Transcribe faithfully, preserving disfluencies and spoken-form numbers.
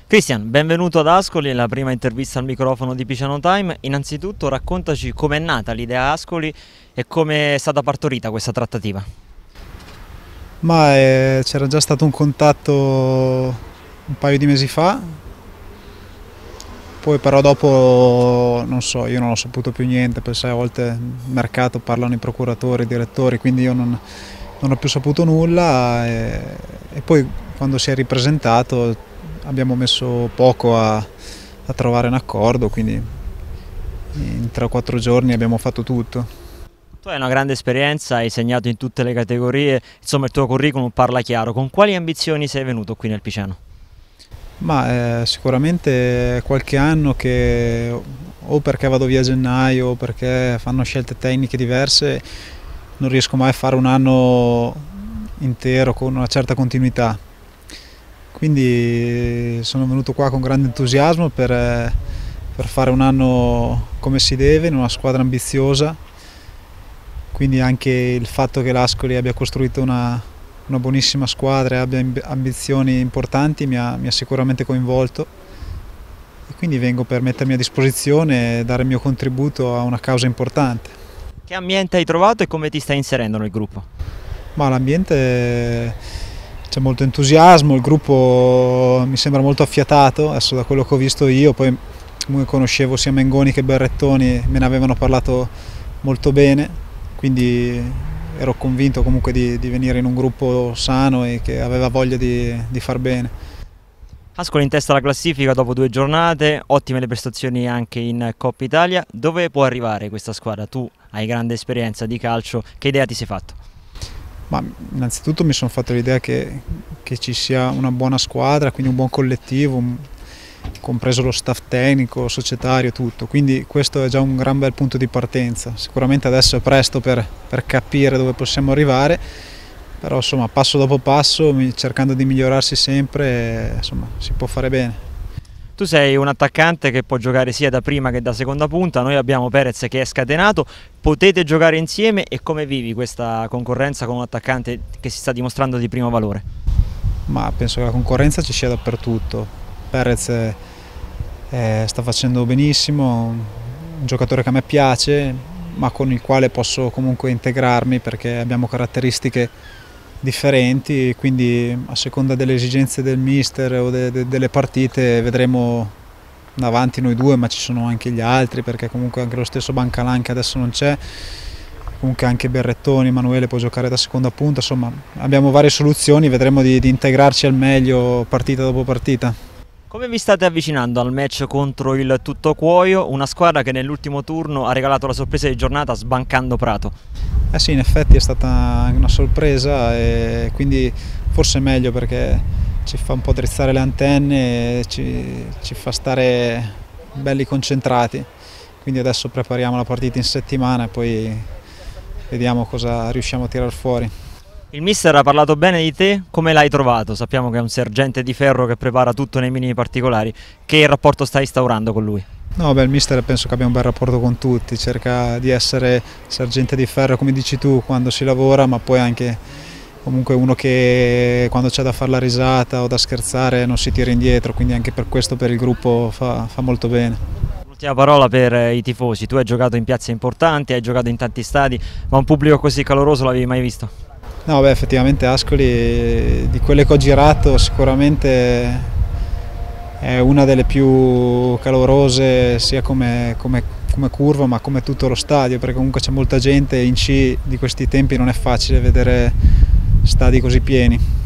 Cristian, benvenuto ad Ascoli, la prima intervista al microfono di Piceno Time. Innanzitutto raccontaci com'è nata l'idea Ascoli e come è stata partorita questa trattativa. Ma eh, c'era già stato un contatto un paio di mesi fa, poi però dopo non so, io non ho saputo più niente, perché sai, a volte il mercato parlano i procuratori, i direttori, quindi io non, non ho più saputo nulla e, e poi quando si è ripresentato abbiamo messo poco a, a trovare un accordo, quindi in tre o quattro giorni abbiamo fatto tutto. Tu hai una grande esperienza, hai segnato in tutte le categorie, insomma il tuo curriculum parla chiaro. Con quali ambizioni sei venuto qui nel Piceno? Ma eh, sicuramente qualche anno che o perché vado via a gennaio o perché fanno scelte tecniche diverse non riesco mai a fare un anno intero con una certa continuità. Quindi sono venuto qua con grande entusiasmo per, per fare un anno come si deve, in una squadra ambiziosa. Quindi anche il fatto che l'Ascoli abbia costruito una, una buonissima squadra e abbia ambizioni importanti mi ha, mi ha sicuramente coinvolto. E quindi vengo per mettermi a disposizione e dare il mio contributo a una causa importante. Che ambiente hai trovato e come ti stai inserendo nel gruppo? Ma l'ambiente... C'è molto entusiasmo, il gruppo mi sembra molto affiatato, adesso da quello che ho visto io, poi comunque conoscevo sia Mengoni che Berrettoni, me ne avevano parlato molto bene, quindi ero convinto comunque di, di venire in un gruppo sano e che aveva voglia di, di far bene. Ascoli in testa alla classifica dopo due giornate, ottime le prestazioni anche in Coppa Italia. Dove può arrivare questa squadra? Tu hai grande esperienza di calcio, che idea ti sei fatto? Ma innanzitutto mi sono fatto l'idea che, che ci sia una buona squadra, quindi un buon collettivo, un, compreso lo staff tecnico, societario, tutto. Quindi questo è già un gran bel punto di partenza. Sicuramente adesso è presto per, per capire dove possiamo arrivare, però insomma passo dopo passo, cercando di migliorarsi sempre, insomma si può fare bene. Tu sei un attaccante che può giocare sia da prima che da seconda punta, noi abbiamo Perez che è scatenato, potete giocare insieme e come vivi questa concorrenza con un attaccante che si sta dimostrando di primo valore? Ma penso che la concorrenza ci sia dappertutto. Perez è, è, sta facendo benissimo, un giocatore che a me piace, ma con il quale posso comunque integrarmi perché abbiamo caratteristiche differenti, quindi a seconda delle esigenze del mister o de, de, delle partite vedremo davanti noi due, ma ci sono anche gli altri perché comunque anche lo stesso Bancalan che adesso non c'è, comunque anche Berrettoni, Emanuele può giocare da seconda punta, insomma abbiamo varie soluzioni, vedremo di, di integrarci al meglio partita dopo partita. Come vi state avvicinando al match contro il Tuttocuoio, una squadra che nell'ultimo turno ha regalato la sorpresa di giornata sbancando Prato? Eh sì, in effetti è stata una sorpresa e quindi forse è meglio perché ci fa un po' drizzare le antenne e ci, ci fa stare belli concentrati. Quindi adesso prepariamo la partita in settimana e poi vediamo cosa riusciamo a tirar fuori. Il mister ha parlato bene di te, come l'hai trovato? Sappiamo che è un sergente di ferro che prepara tutto nei minimi particolari. Che rapporto stai instaurando con lui? No, beh, il mister penso che abbia un bel rapporto con tutti, cerca di essere sergente di ferro come dici tu quando si lavora, ma poi anche comunque uno che quando c'è da fare la risata o da scherzare non si tira indietro, quindi anche per questo per il gruppo fa, fa molto bene. Ultima parola per i tifosi, tu hai giocato in piazze importanti, hai giocato in tanti stadi, ma un pubblico così caloroso l'avevi mai visto? No, beh, effettivamente Ascoli, di quelle che ho girato, sicuramente è una delle più calorose sia come, come, come curva ma come tutto lo stadio, perché comunque c'è molta gente e in C di questi tempi non è facile vedere stadi così pieni.